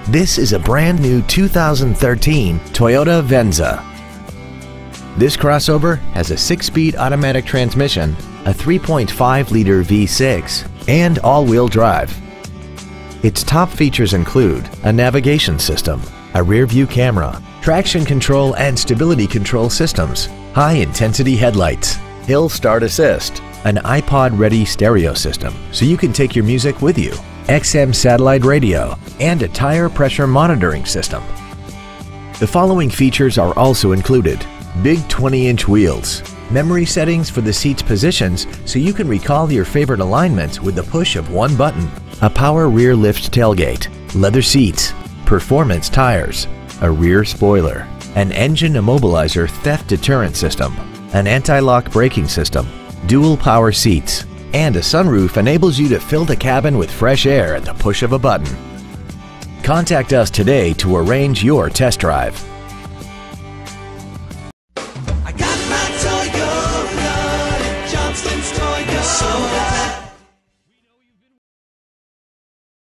This is a brand new 2013 Toyota Venza. This crossover has a 6-speed automatic transmission, a 3.5-liter V6, and all-wheel drive. Its top features include a navigation system, a rear-view camera, traction control and stability control systems, high-intensity headlights, hill start assist, an iPod-ready stereo system so you can take your music with you, XM satellite radio, and a tire pressure monitoring system. The following features are also included: big 20-inch wheels, memory settings for the seat's positions so you can recall your favorite alignments with the push of one button, a power rear lift tailgate, leather seats, performance tires, a rear spoiler, an engine immobilizer theft deterrent system, an anti-lock braking system, dual power seats, and a sunroof enables you to fill the cabin with fresh air at the push of a button. Contact us today to arrange your test drive.